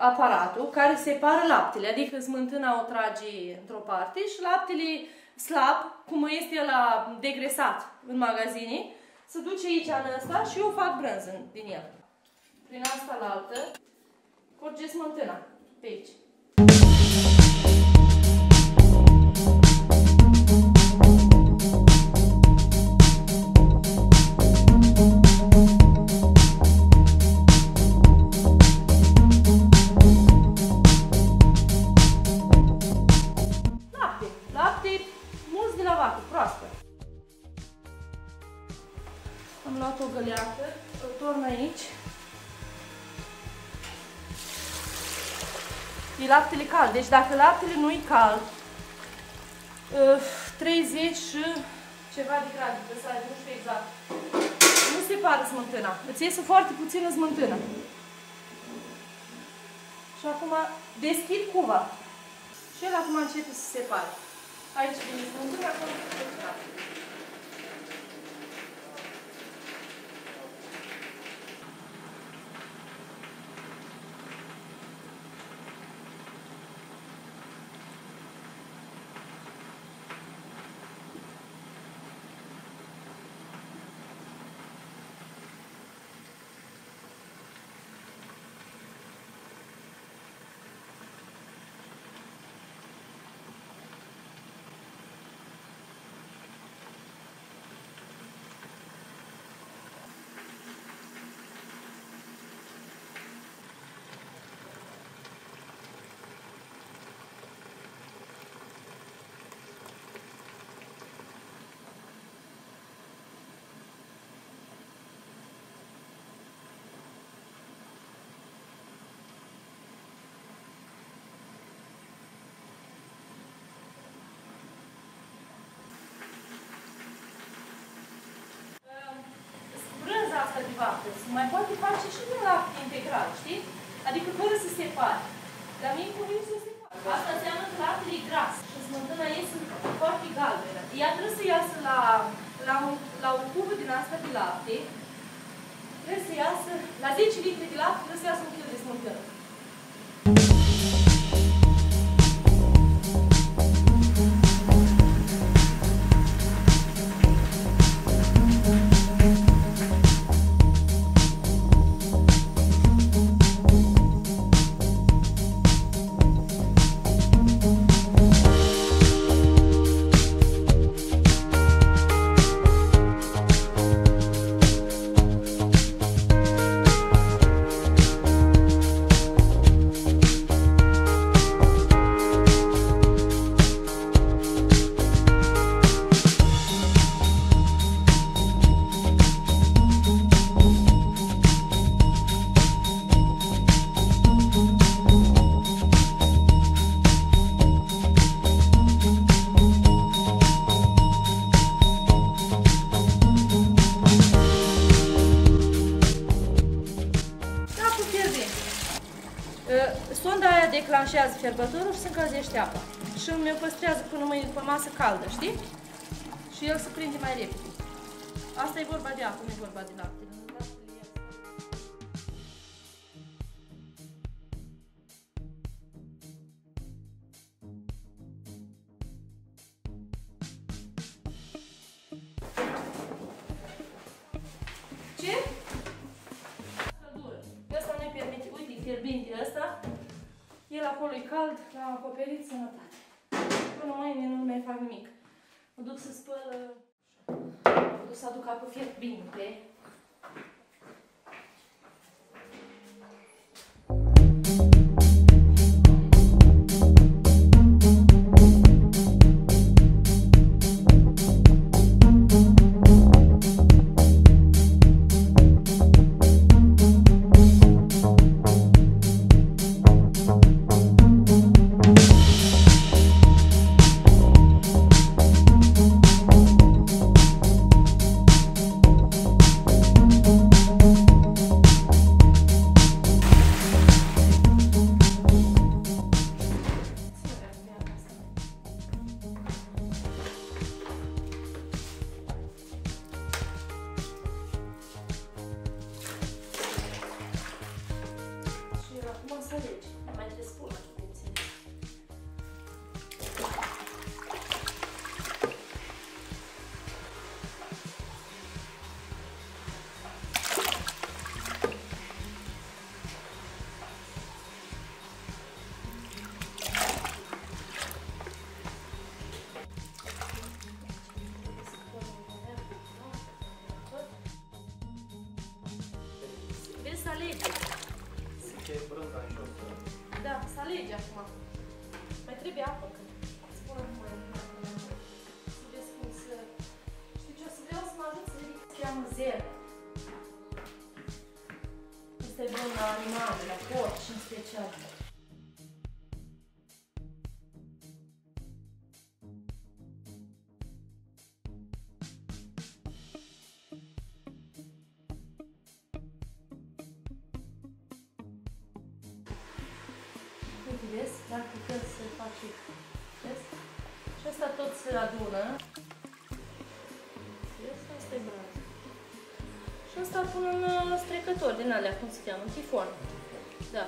aparatul care separă laptele, adică smântâna o tragi într-o parte și laptele slab, cum este el degresat în magazine, se duce aici în ăsta și eu fac brânză din el. Prin asta la altă, curge smântâna pe aici. Lapte mulți de la vacă, proaspăt. Am luat o găleată, îl torn aici. E laptele cald, deci dacă laptele nu e cald, 30 și ceva de grade, nu știu exact, nu se separă smântâna, îți iese foarte puțină smântână. Și acum deschid cuva și el acum începe să se separe. Aici vine smântâna, acolo se separe. De vapă. Se mai poate face și din lapte integral, știi? Adică fără să se separe. Dar mie convine să se separe. Asta înseamnă că laptele e gras și smântâna iese foarte galbenă. Ea trebuie să iasă la o cubă din asta de lapte. Trebuie să iasă, la 10 litri de lapte trebuie să iasă 1 kg de smântână. Sonda aia declanșează fierbătorul și se încălzește apa. Și îmi păstrează până mâine după masă caldă, știi? Și el se prinde mai repede. Asta e vorba de apă, nu e vorba de lapte. Ce? Căldură. Ăsta nu-i permite, uite, fierbinte ăsta. El acolo e cald, l-am acoperit, sănătate. Până mâine nu mai fac nimic. Mă duc să spăl, mă duc să aduc apă fierbinte. alege acum. Mai trebuie apă, că îți pun acum să... Știi ce, o să vreau să mă ajut să ridic, se cheamă zel. Asta e bun la animale, la porci în special. Uite, vezi? Dacă putem să faci, vezi? Și asta tot se adună. Vezi? Asta e braz. Și asta pun în strecători din alea, cum se cheamă, în tifon. Da.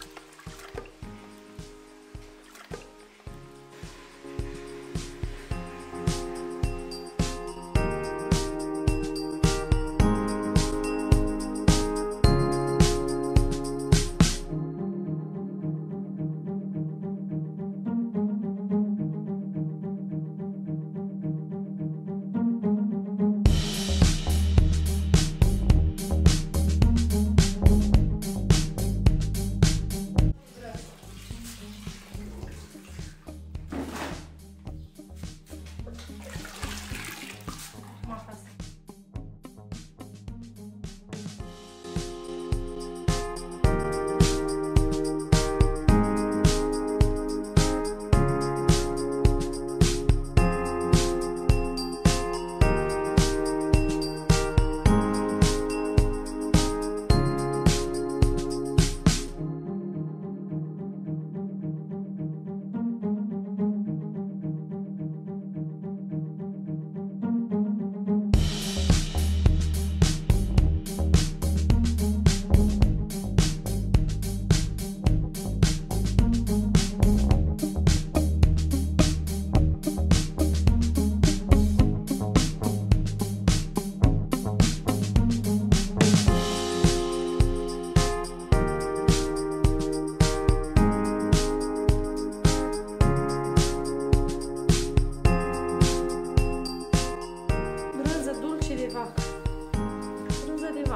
Brânză de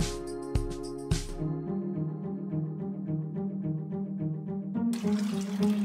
vaci.